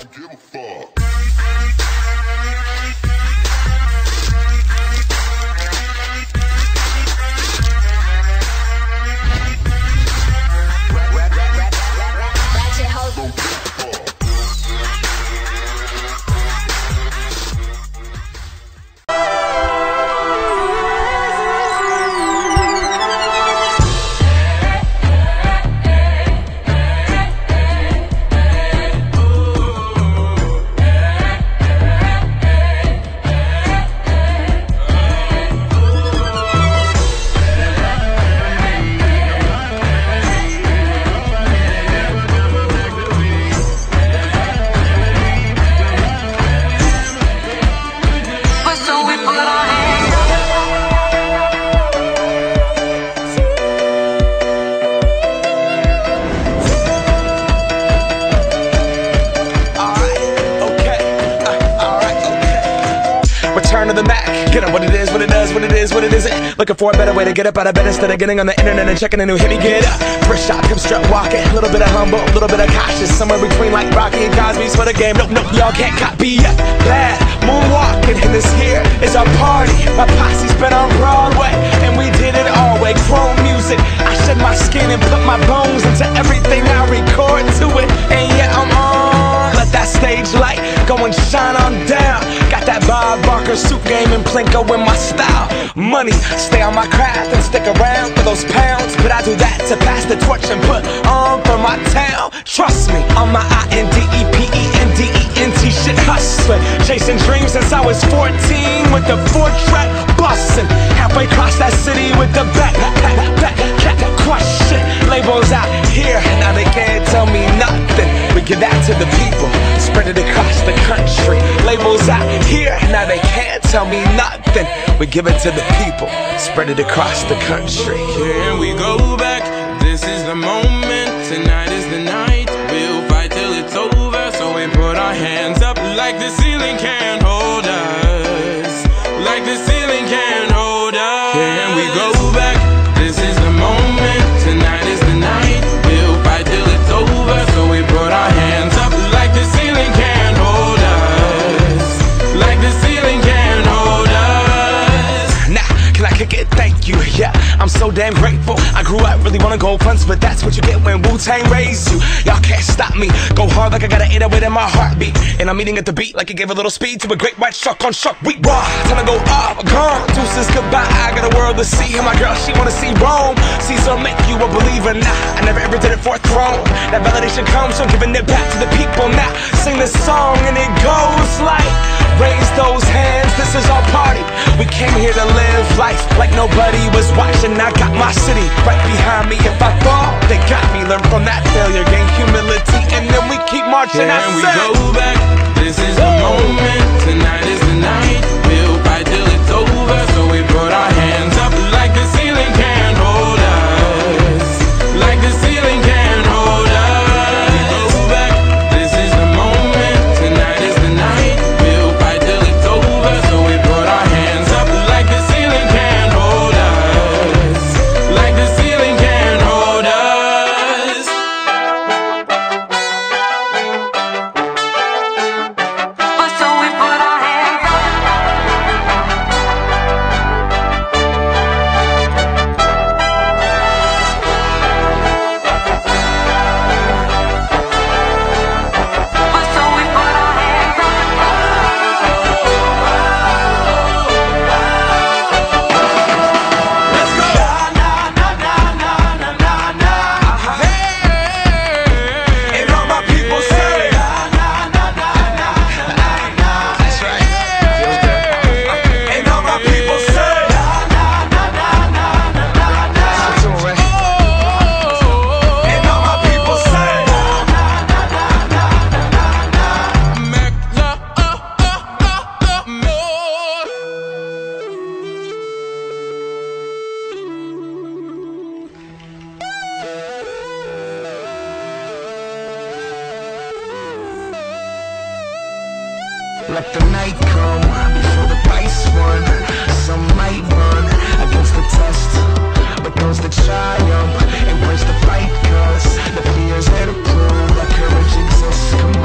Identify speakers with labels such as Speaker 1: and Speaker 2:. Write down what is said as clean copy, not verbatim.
Speaker 1: don't give a fuck.
Speaker 2: Return to the Mac, get up what it is, what it does, what it is, what it isn't. Looking for a better way to get up out of bed instead of getting on the internet and checking a new hit. Me get up, thrift shop, come strut walking. A little bit of humble, a little bit of cautious. Somewhere between like Rocky and Cosby's for the game. Nope, nope, y'all can't copy yet. Bad moonwalking, and this here is our party. My posse's been on Broadway, and we did it all way. Chrome music, I shed my skin and put my bones into everything I record to it. And yeah, I'm on. Let that stage light go and shine on down. Got that Bob Barker suit game and Plinko in my style. Money, stay on my craft and stick around for those pounds. But I do that to pass the torch and put on for my town. Trust me, on my INDEPENDENT shit hustling. Chasing dreams since I was 14 with the 4-track bustin'. Halfway across that city with the back crush shit. Labels out here, now they can't tell me nothing. We give that to the people, spread it across the country. Labels out here, now they can't tell me nothing. We give it to the people, spread it across the country.
Speaker 3: Here we go back, this is the moment. Tonight is the night, we'll fight till it's over. So we put our hands up like the ceiling can't hold us. Like the ceiling can't hold us. Here we go back, this is the moment. Tonight is the night, we'll fight till it's over. So we put our hands up like the ceiling can't hold us. Like the ceiling can't hold us.
Speaker 2: Nah, can I kick it? Thank you, yeah, I'm so damn grateful. I grew up really wanna go fronts, but that's what you get when Wu-Tang raised you. Y'all can't stop me, go hard like I got an 808 in my heartbeat. And I'm eating at the beat like it gave a little speed to a great white shark on shark week. Raw, time to go off, gone, deuces goodbye. I got a world to see, and my girl, she wanna see Rome. Caesar make you a believer, nah, I never ever did it for a throne. That validation comes from giving it back to the people. Now, sing this song and it goes like, raise those hands, this is our party. We came here to live life like nobody was watching. I got my city right behind me. If I fall, they got me. Learn from that failure, gain humility, and then we keep marching.
Speaker 3: And we go back, this is the moment. Tonight is the night, we'll fight till it's over. So we put our hands up like the ceiling can't hold us. Like the ceiling can't hold us. We go back, this is the moment. Tonight is the night, we'll fight till it's over. So we put our hands up like the ceiling can't hold us. Like the ceiling can't hold us.
Speaker 4: So we put our hands up. So we put our hands up.
Speaker 2: Let's go. And all my people say, that's right. Feels good. And all my people say, that's what right? And all my people say,
Speaker 5: let the night come before the price won. Some might run against the test, but those that triumph embrace the fight, cause the fear's there to prove that courage exists. Come